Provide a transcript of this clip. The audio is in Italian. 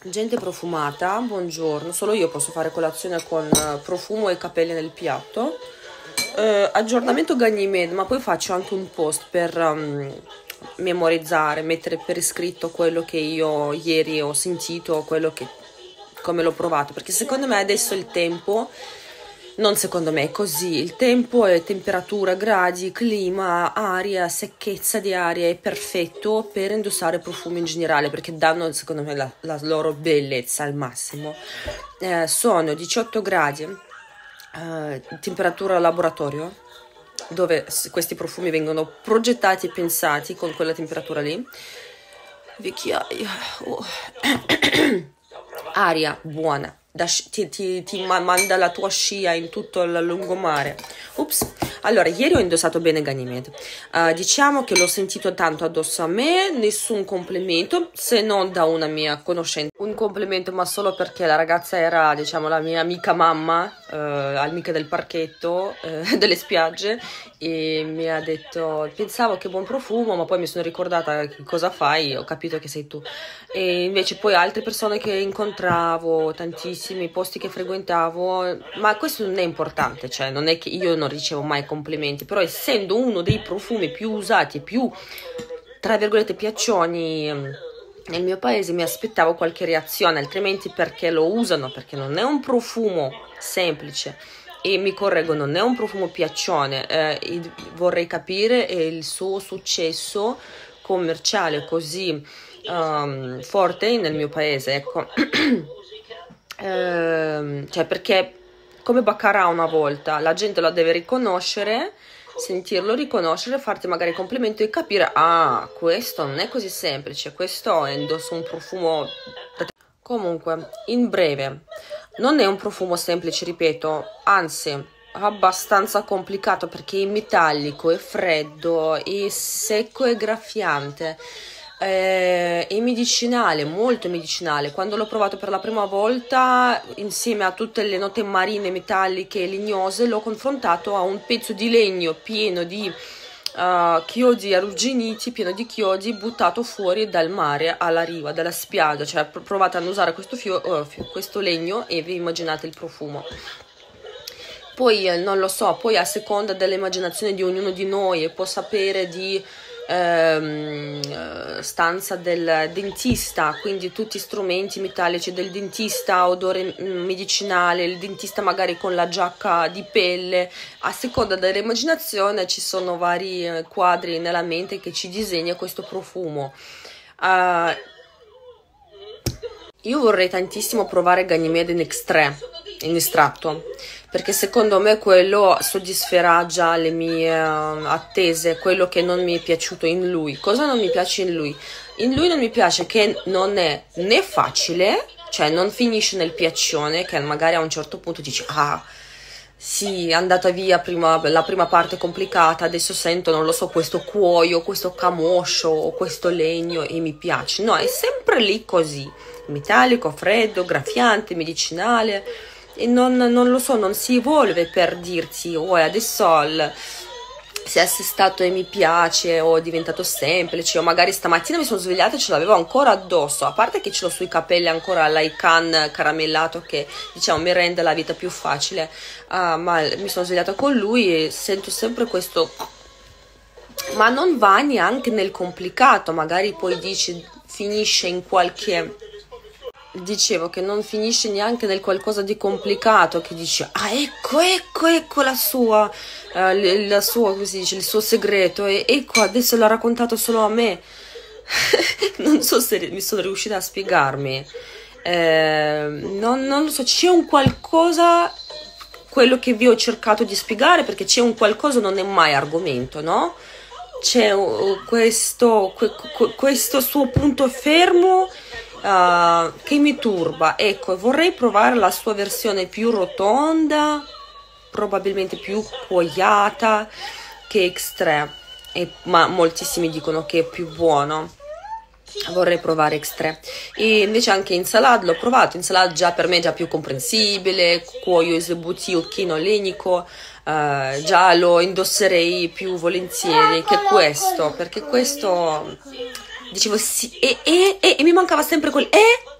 Gente profumata, buongiorno. Solo io posso fare colazione con profumo e capelli nel piatto. Aggiornamento Ganymede, ma poi faccio anche un post per memorizzare, mettere per iscritto quello che io ieri ho sentito, come l'ho provato, perché secondo me adesso il tempo, non secondo me, è così, il tempo è temperatura, gradi, clima, aria, secchezza di aria, è perfetto per indossare profumi in generale, perché danno secondo me la loro bellezza al massimo. Sono 18 gradi, temperatura laboratorio, dove questi profumi vengono progettati e pensati con quella temperatura lì. Vecchiaia. Oh. Aria buona, ti manda la tua scia in tutto il lungomare. Ups. Allora, ieri ho indossato bene Ganymede. Diciamo che l'ho sentito tanto addosso a me, nessun complimento, se non da una mia conoscenza. Un complimento, ma solo perché la ragazza era, diciamo, la mia amica mamma, amica del parchetto, delle spiagge, e mi ha detto, pensavo che buon profumo, ma poi mi sono ricordata che cosa fai, ho capito che sei tu. E invece poi altre persone che incontravo, tantissimi posti che frequentavo, ma questo non è importante, cioè non è che io non ricevo mai complimenti, però essendo uno dei profumi più usati, più, tra virgolette, piaccioni nel mio paese, mi aspettavo qualche reazione, altrimenti perché lo usano? Perché non è un profumo semplice. E mi correggo, non è un profumo piaccione, vorrei capire il suo successo commerciale così forte nel mio paese, ecco. Cioè, perché come Baccarat una volta, la gente la deve riconoscere, sentirlo, riconoscere, farti magari complimento e capire, ah, questo non è così semplice, questo indossa un profumo. Comunque, in breve, non è un profumo semplice, ripeto, anzi, abbastanza complicato perché è metallico, è freddo, è secco e graffiante, è medicinale, molto medicinale. Quando l'ho provato per la prima volta, insieme a tutte le note marine, metalliche e legnose, l'ho confrontato a un pezzo di legno pieno di chiodi arrugginiti, pieno di chiodi, buttato fuori dal mare alla riva, dalla spiaggia. Cioè provate a usare questo legno e vi immaginate il profumo. Poi non lo so, poi a seconda dell'immaginazione di ognuno di noi può sapere di stanza del dentista, quindi tutti strumenti metallici del dentista, odore medicinale, il dentista magari con la giacca di pelle. A seconda dell'immaginazione ci sono vari quadri nella mente che ci disegna questo profumo. Io vorrei tantissimo provare Ganymede in estratto, perché secondo me quello soddisferà già le mie attese, quello che non mi è piaciuto in lui. Cosa non mi piace in lui? In lui non mi piace che non è né facile, cioè non finisce nel piaccione, che magari a un certo punto dici, ah, sì, è andata via la prima parte complicata, adesso sento, non lo so, questo cuoio, questo camoscio, questo legno e mi piace. No, è sempre lì così, metallico, freddo, graffiante, medicinale, e non lo so, non si evolve per dirti, oh, adesso si è assestato e mi piace, o è diventato semplice, o magari stamattina mi sono svegliata e ce l'avevo ancora addosso, a parte che ce l'ho sui capelli ancora l'Aikan caramellato che diciamo mi rende la vita più facile, ma mi sono svegliata con lui e sento sempre questo, ma non va neanche nel complicato, magari poi dici finisce in qualche. Dicevo che non finisce neanche nel qualcosa di complicato, che dice, ah, ecco come si dice, il suo segreto, e ecco, adesso l'ha raccontato solo a me. Non so se mi sono riuscita a spiegarmi. Non lo so, c'è un qualcosa, quello che vi ho cercato di spiegare, perché c'è un qualcosa, non è mai argomento, no? C'è questo suo punto fermo che mi turba. Ecco, vorrei provare la sua versione più rotonda, probabilmente più cuoiata che Extreme, ma moltissimi dicono che è più buono. Vorrei provare Extreme. E invece anche in salad l'ho provato, in salad già per me è già più comprensibile, cuoio esebutivo, occhino lenico, già lo indosserei più volentieri che questo, perché questo dicevo sì, e mi mancava sempre quel